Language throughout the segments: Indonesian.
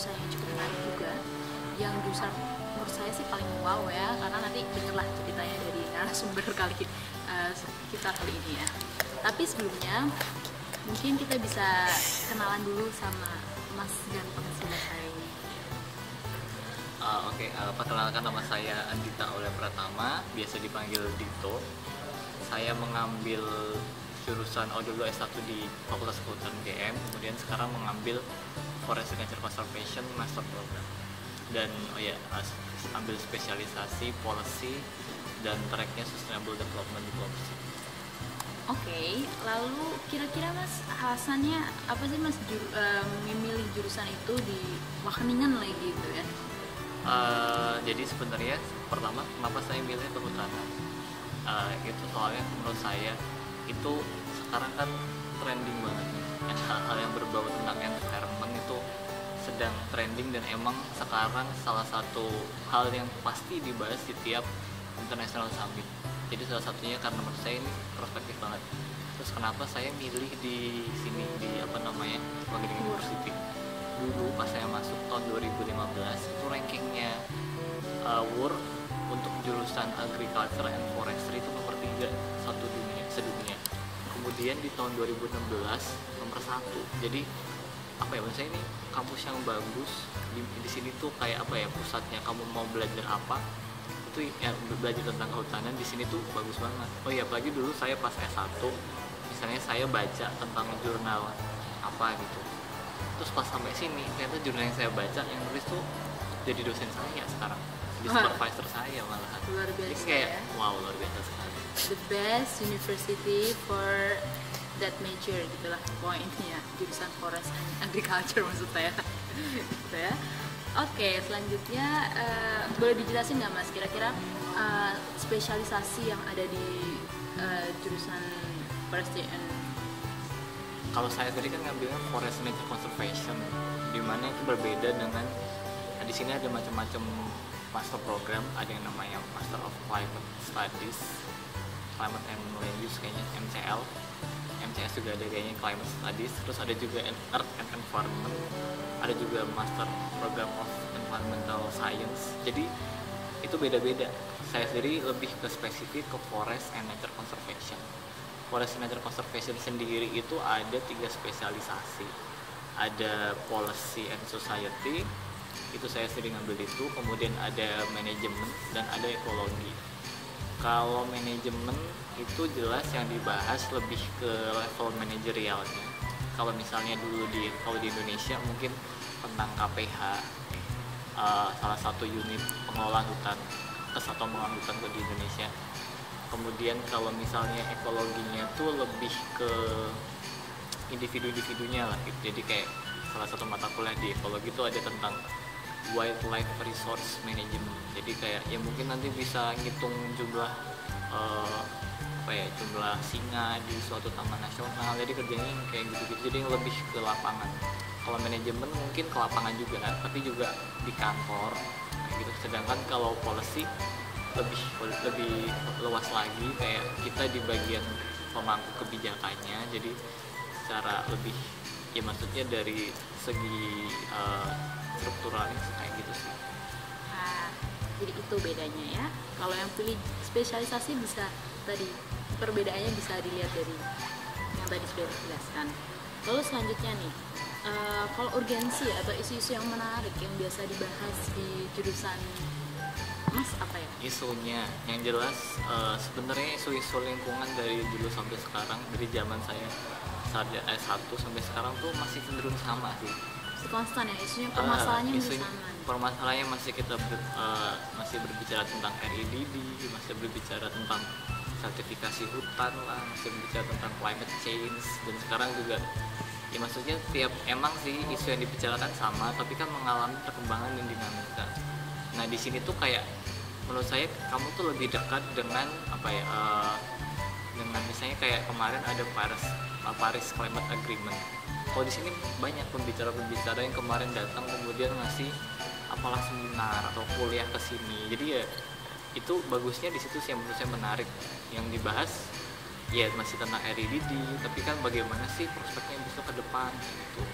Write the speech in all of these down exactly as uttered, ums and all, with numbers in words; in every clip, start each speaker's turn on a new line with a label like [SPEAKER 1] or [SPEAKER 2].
[SPEAKER 1] jurusan yang cukup menarik juga, yang jurusan menurut saya sih paling wow ya, karena nanti dengarlah ceritanya dari narasumber kali uh, kita kali ini ya. Tapi sebelumnya mungkin kita bisa kenalan dulu sama Mas Ganteng sebelah saya ini.
[SPEAKER 2] Uh, Oke, okay. uh, perkenalkan nama saya Andita Aulia Pratama, biasa dipanggil Dito. Saya mengambil jurusan oh dulu S satu di Fakultas Kehutanan G M, kemudian sekarang mengambil Forest Nature Conservation Master Program. Dan oh ya, ambil spesialisasi policy dan tracknya Sustainable Development Diplomacy.
[SPEAKER 1] Oke, okay, lalu kira-kira Mas alasannya apa sih Mas jur, uh, memilih jurusan itu di Wageningen lagi gitu ya?
[SPEAKER 2] Uh, jadi sebenarnya pertama kenapa saya milih kehutanan? Uh, itu soalnya menurut saya itu sekarang kan trending banget nih, yang hal-hal yang berbau tentang environment itu sedang trending dan emang sekarang salah satu hal yang pasti dibahas di tiap international summit. Jadi salah satunya karena menurut saya ini prospektif banget. Terus kenapa saya milih di sini di apa namanya Wageningen University? Dulu pas saya masuk tahun dua ribu lima belas itu rankingnya uh, World untuk jurusan Agriculture and Forestry itu nomor tiga satu dunia sedunia. Kemudian di tahun dua ribu enam belas nomor satu. Jadi apa ya menurut saya ini kampus yang bagus di, di sini tuh kayak apa ya pusatnya kamu mau belajar apa itu ya belajar tentang kehutanan di sini tuh bagus banget. Oh iya apalagi dulu saya pas S satu misalnya saya baca tentang jurnal apa gitu, terus pas sampai sini ternyata jurnal yang saya baca yang nulis tuh jadi dosen saya sekarang, jadi supervisor saya malahan.
[SPEAKER 1] Luar biasa.
[SPEAKER 2] Jadi kayak
[SPEAKER 1] ya?
[SPEAKER 2] wow luar biasa sekali.
[SPEAKER 1] The best university for that major gitulah poinnya, jurusan forest and agriculture maksud saya. Gitu ya. Oke, selanjutnya uh, boleh dijelasin nggak Mas kira-kira uh, spesialisasi yang ada di uh, jurusan forestry and
[SPEAKER 2] kalau saya tadi kan ngambilnya Forest Nature Conservation, di mana itu berbeda dengan nah, di sini ada macam-macam master program, ada yang namanya Master of Climate Studies, Climate and Land Use kayaknya M C L, M C S juga ada kayaknya Climate Studies, terus ada juga Earth and Environment, ada juga Master Program of Environmental Science. Jadi itu beda-beda. Saya sendiri lebih ke spesifik ke Forest and Nature Conservation. Forest and Nature Conservation sendiri itu ada tiga spesialisasi. Ada Policy and Society, itu saya sering ngambil itu. Kemudian ada Manajemen dan ada Ekologi. Kalau manajemen itu jelas yang dibahas lebih ke level manajerialnya. Kalau misalnya dulu di kalau di Indonesia mungkin tentang K P H, uh, salah satu unit pengelola hutan atau pengelola hutan di Indonesia. Kemudian kalau misalnya ekologinya tuh lebih ke individu-individunya lah gitu. Jadi kayak salah satu mata kuliah di ekologi itu ada tentang wildlife resource management. Jadi kayak ya mungkin nanti bisa ngitung jumlah uh, apa ya jumlah singa di suatu taman nasional. Jadi kerjanya kayak gitu-gitu. Jadi yang lebih ke lapangan. Kalau manajemen mungkin ke lapangan juga, tapi juga di kantor kayak gitu. Sedangkan kalau policy lebih lebih luas lagi, kayak kita di bagian pemangku kebijakannya. Jadi secara lebih ya maksudnya dari segi uh, strukturalnya kayak gitu sih.
[SPEAKER 1] Nah, jadi itu bedanya ya. Kalau yang pilih spesialisasi bisa tadi perbedaannya bisa dilihat dari yang tadi sudah dijelaskan. Lalu selanjutnya nih, uh, kalau urgensi atau isu-isu yang menarik yang biasa dibahas di jurusan Mas apa ya?
[SPEAKER 2] Isunya yang jelas uh, sebenarnya isu-isu lingkungan dari dulu sampai sekarang, dari zaman saya saat S satu sampai sekarang tuh masih cenderung sama sih.
[SPEAKER 1] Masih konstan ya isunya, permasalahannya
[SPEAKER 2] uh,
[SPEAKER 1] masih
[SPEAKER 2] isunya,
[SPEAKER 1] sama.
[SPEAKER 2] Permasalahannya masih kita ber, uh, masih berbicara tentang R E D D, masih berbicara tentang sertifikasi hutan lah, masih berbicara tentang climate change, dan sekarang juga ya maksudnya tiap emang sih isu yang dibicarakan sama, tapi kan mengalami perkembangan dan dinamika. Nah di sini tuh kayak menurut saya kamu tuh lebih dekat dengan apa ya uh, dengan misalnya kayak kemarin ada Paris uh, Paris Climate Agreement. Kalau di sini banyak pembicara-pembicara yang kemarin datang kemudian ngasih apalah seminar atau kuliah ke sini. Jadi ya itu bagusnya di situ sih yang menurut saya menarik. Yang dibahas ya masih tentang R E D D, tapi kan bagaimana sih prospeknya besok ke depan gitu.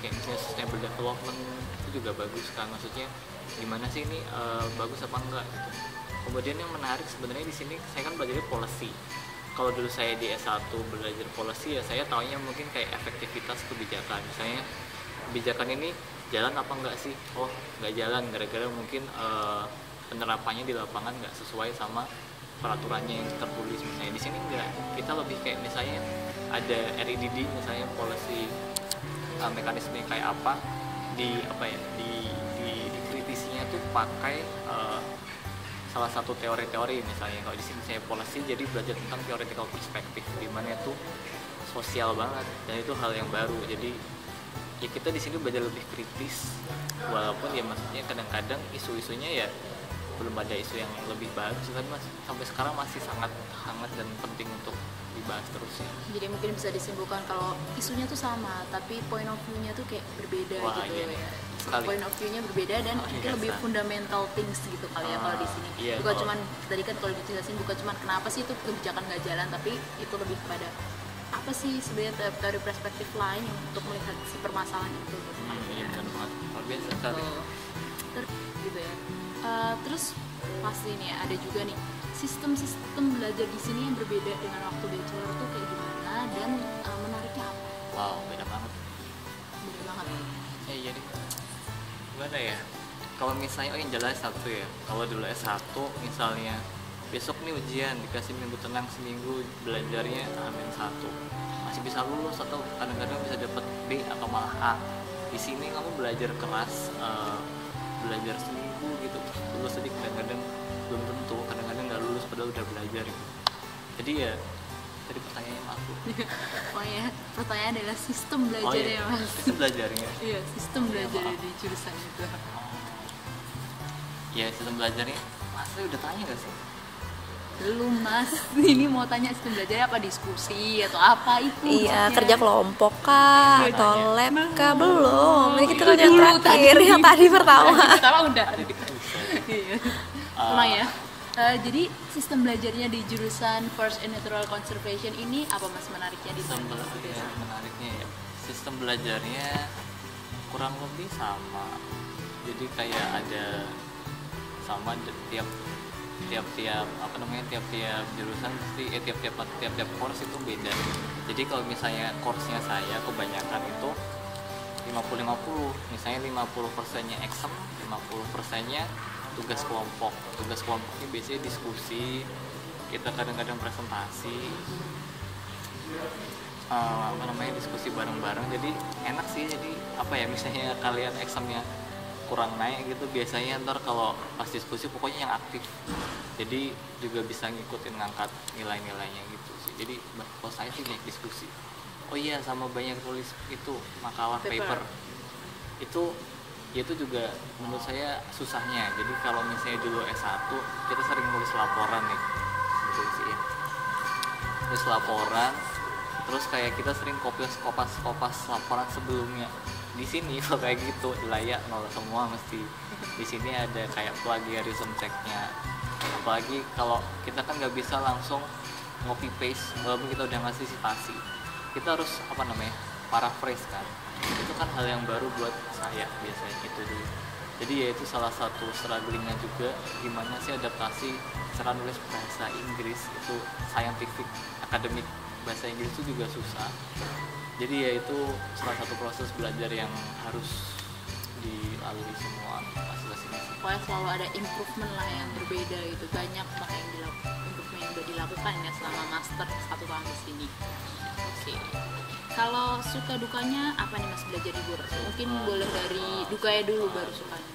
[SPEAKER 2] kayak misalnya sustainable development itu juga bagus kan, maksudnya gimana sih ini uh, bagus apa enggak gitu. Kemudian yang menarik sebenarnya di sini saya kan belajar policy. Kalau dulu saya di S satu belajar policy ya saya taunya mungkin kayak efektivitas kebijakan, misalnya kebijakan ini jalan apa enggak sih, oh nggak jalan gara-gara mungkin uh, penerapannya di lapangan nggak sesuai sama peraturannya yang tertulis. Misalnya di sini enggak, kita lebih kayak misalnya ada R I D D misalnya policy uh, mekanisme kayak apa di apa ya di di dikritisinya tuh pakai uh, salah satu teori-teori. Misalnya kalau di sini saya policy jadi belajar tentang theoretical perspective di mana itu sosial banget dan itu hal yang baru. Jadi ya kita di sini belajar lebih kritis, walaupun ya maksudnya kadang-kadang isu-isunya ya belum ada isu yang lebih bagus, tapi mas, sampai sekarang masih sangat hangat dan penting untuk dibahas terus ya.
[SPEAKER 1] Jadi mungkin bisa disimpulkan kalau isunya tuh sama, tapi point of view-nya tuh kayak berbeda. Wah, gitu iya. Ya. Sekali. Point of view-nya berbeda dan oh, mungkin iya, lebih fundamental things gitu kali ya ah, kalau di sini. Iya, bukan cuman tadi kan kalau dijelasin bukan cuman kenapa sih itu kebijakan nggak jalan, tapi itu lebih kepada apa sih sebenarnya dari perspektif lain untuk melihat si permasalahan itu. Gitu.
[SPEAKER 2] Hmm, iya benar banget. Luar biasa sekali.
[SPEAKER 1] Terus gitu ya. Uh, terus pasti nih ada juga nih sistem-sistem belajar di sini yang berbeda dengan waktu bachelor tuh kayak gimana dan uh, menariknya apa?
[SPEAKER 2] Wow, beda banget.
[SPEAKER 1] Beda banget.
[SPEAKER 2] Ya iya deh. Gimana ya? Kalau misalnya oh yang jelas satu ya. Kalau dulu S satu misalnya besok nih ujian dikasih minggu tenang seminggu belajarnya amin satu masih bisa lulus atau kadang-kadang bisa dapat B atau malah A. Di sini kamu belajar keras, uh, belajar seminggu gitu lulus tadi kadang-kadang belum tentu, kadang-kadang nggak lulus padahal udah belajar gitu. Jadi ya tadi pertanyaannya aku.
[SPEAKER 1] Oh ya, pertanyaan adalah sistem belajarnya
[SPEAKER 2] oh, iya.
[SPEAKER 1] mas.
[SPEAKER 2] Sistem belajarnya.
[SPEAKER 1] Iya, sistem belajar di jurusan itu.
[SPEAKER 2] Ya sistem belajarnya, mas udah tanya nggak sih?
[SPEAKER 1] Belum mas, ini mau tanya sistem belajarnya apa diskusi atau apa itu?
[SPEAKER 3] Iya, maksudnya. Kerja kelompok kah, atau lab kah, belum. Ini kita udah terakhir yang tadi pertama.
[SPEAKER 1] Pertama udah. Iya. Emang ya. Uh, jadi sistem belajarnya di jurusan Forest and Natural Conservation ini apa mas menariknya di
[SPEAKER 2] sistem belajarnya? Menariknya ya, sistem belajarnya kurang lebih sama. Jadi kayak ada sama tiap tiap-tiap apa namanya tiap-tiap jurusan pasti eh, tiap-tiap tiap-tiap course itu beda. Jadi kalau misalnya course-nya saya kebanyakan itu lima puluh lima puluh, misalnya lima puluh persennya exam, lima puluh persennya tugas kelompok. Tugas kelompok ini biasanya diskusi, kita kadang-kadang presentasi, uh, apa namanya diskusi bareng-bareng. Jadi enak sih, jadi apa ya misalnya kalian examnya kurang naik gitu, biasanya ntar kalau pas diskusi pokoknya yang aktif, jadi juga bisa ngikutin ngangkat nilai-nilainya gitu sih. Jadi kalau saya sih banyak diskusi. Oh iya, sama banyak tulis itu makalah paper, paper. itu itu juga menurut saya susahnya. Jadi kalau misalnya dulu S satu kita sering nulis laporan nih, tulisin nulis laporan, terus kayak kita sering kopas kopas kopas laporan sebelumnya. Di sini kalau kayak gitu layak nol semua mesti. Di sini ada kayak plagiarism checknya, apalagi kalau kita kan nggak bisa langsung copy paste walaupun kita udah ngasih citasi, kita harus apa namanya paraphrase kan. Itu kan hal yang baru buat saya biasanya itu dulu. Jadi ya itu salah satu strugglingnya juga, gimana sih adaptasi cara nulis bahasa Inggris itu scientific akademik bahasa Inggris itu juga susah. Jadi ya itu salah satu proses belajar yang harus dilalui semua mahasiswa sini.
[SPEAKER 1] Pokoknya selalu ada improvement lah yang berbeda gitu, banyak lah yang dilakukan, improvement yang udah dilakukan ya selama master satu tahun di sini. Oke. Okay. Kalau suka dukanya apa nih mas belajar di Bur? Mungkin hmm. boleh dari dukanya dulu baru sukanya.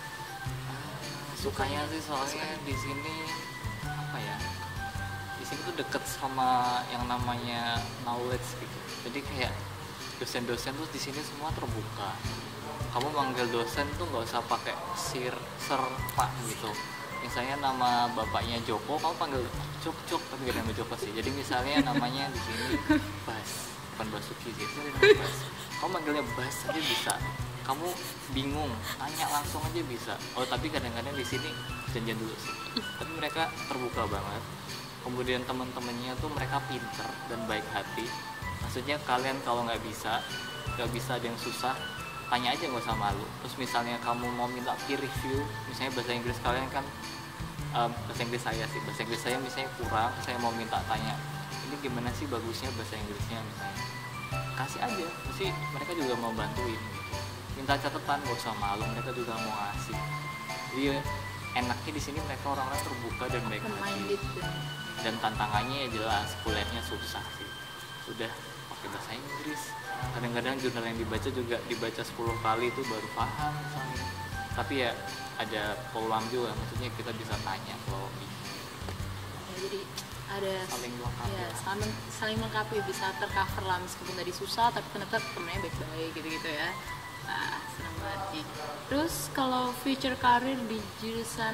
[SPEAKER 2] Sukanya sih soalnya di sini apa ya? Di sini tuh deket sama yang namanya knowledge gitu. Jadi kayak dosen-dosen tuh di sini semua terbuka. Kamu manggil dosen tuh nggak usah pakai sir, ser, pak gitu. Misalnya nama bapaknya Joko, kamu panggil Cuk Cuk, tapi gak nama Joko sih. Jadi misalnya namanya di sini Bas, bukan Basuki sih, itu namanya Bas. Kamu manggilnya Bas aja bisa. Kamu bingung, tanya langsung aja bisa. Oh tapi kadang-kadang di sini janjian dulu sih. Tapi mereka terbuka banget. Kemudian teman-temannya tuh mereka pinter dan baik hati. Maksudnya kalian kalau nggak bisa, nggak bisa ada yang susah, tanya aja, nggak usah malu. Terus misalnya kamu mau minta peer review, misalnya bahasa Inggris kalian kan um, bahasa Inggris saya sih bahasa Inggris saya misalnya kurang, saya mau minta tanya ini gimana sih bagusnya bahasa Inggrisnya, misalnya kasih aja, pasti mereka juga mau bantuin gitu. Minta catatan nggak usah malu, mereka juga mau ngasih. Jadi enaknya di sini mereka orang-orang terbuka dan baik hati. Dan tantangannya ya jelas, kuliahnya susah sih, sudah pakai bahasa Inggris. Kadang-kadang jurnal yang dibaca juga dibaca sepuluh kali itu baru paham misalnya. Tapi ya ada peluang juga, maksudnya kita bisa tanya kalau bingung.
[SPEAKER 1] Ya, jadi ada
[SPEAKER 2] saling melengkapi,
[SPEAKER 1] ya, saling, saling melengkapi, bisa tercover lah meskipun tadi susah tapi ternyata temennya baik-baik gitu-gitu ya. Nah, senang banget nih. Terus kalau future karir di jurusan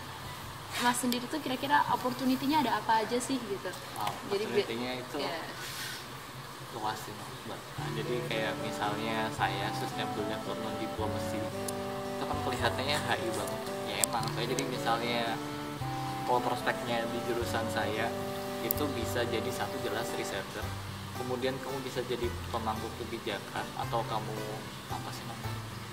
[SPEAKER 1] Mas sendiri tuh kira-kira opportunity-nya ada apa aja sih gitu?
[SPEAKER 2] Wow,
[SPEAKER 1] jadi
[SPEAKER 2] opportunity-nya itu
[SPEAKER 1] ya.
[SPEAKER 2] luas sih, Mbak. Nah, jadi kayak misalnya saya sustainable development diplomacy itu kan kelihatannya H I banget. Ya emang saya jadi misalnya kalau prospeknya di jurusan saya itu bisa jadi satu jelas researcher, kemudian kamu bisa jadi pemangku kebijakan atau kamu apa sih namanya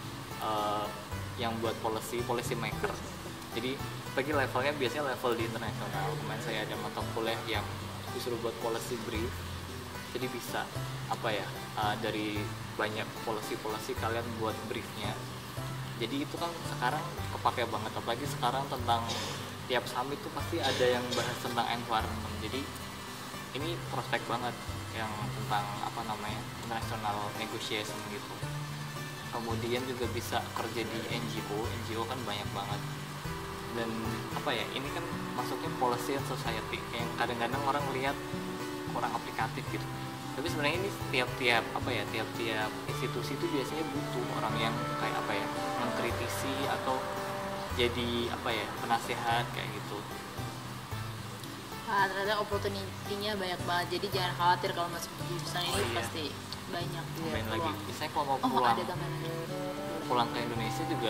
[SPEAKER 2] uh, yang buat policy policy maker. Jadi bagi levelnya biasanya level di internasional. Kemarin saya ada mata kuliah yang disuruh buat policy brief, jadi bisa apa ya uh, dari banyak policy-policy kalian buat briefnya. Jadi itu kan sekarang kepake banget, apalagi sekarang tentang tiap summit itu pasti ada yang bahas tentang environment. Jadi ini prospek banget yang tentang apa namanya international negotiation gitu. Kemudian juga bisa kerja di N G O, N G O kan banyak banget. Dan apa ya, ini kan masuknya policy and society yang kadang-kadang orang lihat kurang aplikatif gitu. Tapi sebenarnya ini tiap-tiap apa ya, tiap-tiap institusi itu biasanya butuh orang yang kayak apa ya, mengkritisi atau jadi apa ya, penasehat kayak gitu.
[SPEAKER 1] Wah, ternyata opportunity-nya banyak banget, jadi jangan khawatir kalau masuk jurusan ini. Oh, iya. Pasti banyak juga
[SPEAKER 2] main lagi. Misalnya kalau mau
[SPEAKER 1] oh,
[SPEAKER 2] pulang,
[SPEAKER 1] ada
[SPEAKER 2] pulang ke Indonesia juga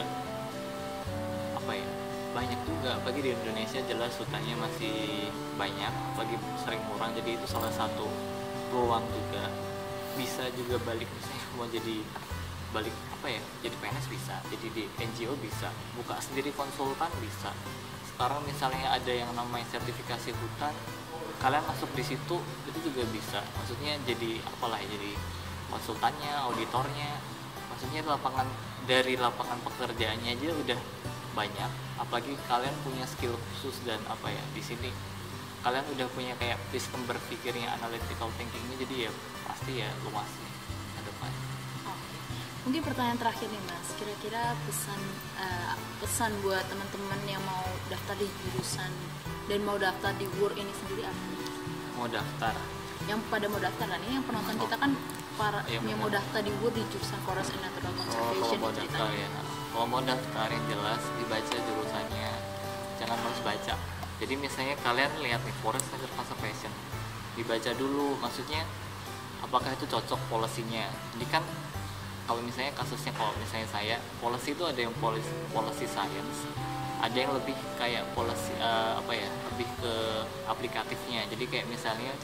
[SPEAKER 2] apa ya, banyak juga. Apalagi di Indonesia jelas hutangnya masih banyak, apalagi sering murah. Jadi itu salah satu peluang juga. Bisa juga balik, misalnya mau jadi balik apa ya, jadi P N S bisa, jadi di N G O bisa, buka sendiri konsultan bisa. Sekarang misalnya ada yang namanya sertifikasi hutan, kalian masuk di situ itu juga bisa. Maksudnya jadi apalah ya, jadi konsultannya, auditornya. Maksudnya lapangan, dari lapangan pekerjaannya aja udah banyak. Apalagi kalian punya skill khusus dan apa ya, di sini kalian udah punya kayak sistem berpikirnya, analytical thinkingnya, jadi ya pasti ya luas nih ke depan.
[SPEAKER 1] Mungkin pertanyaan terakhir nih Mas, kira-kira pesan uh, pesan buat teman-teman yang mau daftar di jurusan dan mau daftar di W U R ini sendiri apa?
[SPEAKER 2] Mau daftar?
[SPEAKER 1] Yang pada mau daftar kan, ini yang penonton oh. kita kan para
[SPEAKER 2] ya,
[SPEAKER 1] yang mau daftar di W U R di jurusan Forest and Natural Conservation.
[SPEAKER 2] Oh, kalau mau daftar ya, kalau mau daftar yang jelas dibaca jurusannya, jangan males baca. Jadi misalnya kalian lihat nih Forest and Natural Conservation, dibaca dulu, maksudnya apakah itu cocok polisinya. Jadi kan kalau misalnya kasusnya, kalau misalnya saya, policy itu ada yang policy, policy science, ada yang lebih kayak policy uh, apa ya, lebih ke aplikatifnya. Jadi kayak misalnya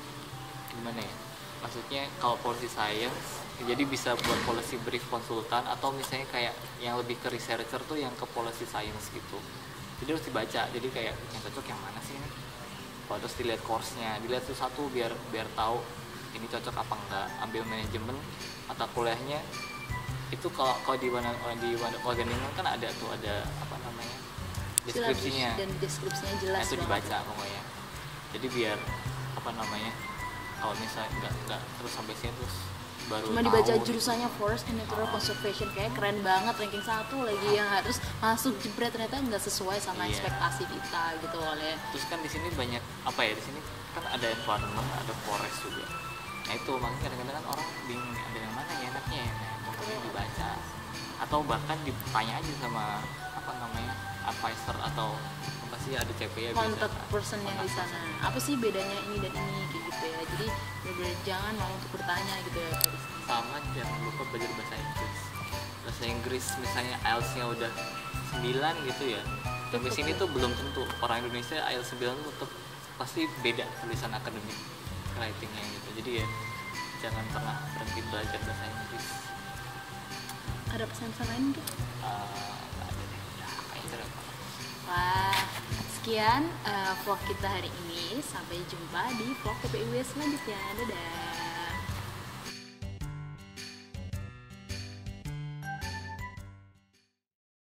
[SPEAKER 2] gimana ya, maksudnya kalau policy science jadi bisa buat policy brief konsultan, atau misalnya kayak yang lebih ke researcher tuh yang ke policy science gitu. Jadi harus dibaca, jadi kayak yang cocok yang mana sih ini. Kalau terus dilihat course-nya, dilihat tuh satu biar biar tahu ini cocok apa enggak. Ambil manajemen atau kuliahnya itu kalau kalau di mana di Wageningen kan ada tuh, ada apa namanya, deskripsinya,
[SPEAKER 1] dan deskripsinya jelas.
[SPEAKER 2] Nah, itu dibaca pokoknya. Jadi biar apa namanya, kalau misalnya enggak enggak terus sampai sini terus baru
[SPEAKER 1] cuma
[SPEAKER 2] tahu,
[SPEAKER 1] dibaca
[SPEAKER 2] gitu.
[SPEAKER 1] Jurusannya Forest and Natural Conservation kayak keren banget, ranking satu lagi, yang harus masuk jebret ternyata nggak sesuai sama
[SPEAKER 2] iya.
[SPEAKER 1] ekspektasi kita gitu oleh.
[SPEAKER 2] Terus kan di sini banyak apa ya, di sini kan ada environment, ada forest juga. Nah itu makanya kadang-kadang kan orang bingung ada yang mana ya enaknya ya, nah pokoknya dibaca atau bahkan ditanya aja sama apa namanya advisor atau apa sih, ada C P ya,
[SPEAKER 1] contact person yang di sana, apa sih bedanya ini dan ini kayak gitu ya. Jadi bener-bener jangan mau untuk bertanya gitu ya.
[SPEAKER 2] Sama jangan lupa belajar bahasa Inggris. Bahasa Inggris misalnya I E L T S-nya udah sembilan gitu ya, tapi sini tuh belum tentu. Orang Indonesia I E L T S sembilan tuh tetap pasti beda tulisan akademik writing-nya gitu. Jadi ya jangan pernah berhenti belajar bahasa Inggris.
[SPEAKER 1] Ada pesan-pesan lain gitu?
[SPEAKER 2] Eh, nggak ada deh. Udah, itu udah.
[SPEAKER 1] Wah, sekian uh, vlog kita hari ini. Sampai jumpa di vlog P P I W selanjutnya. Dadah.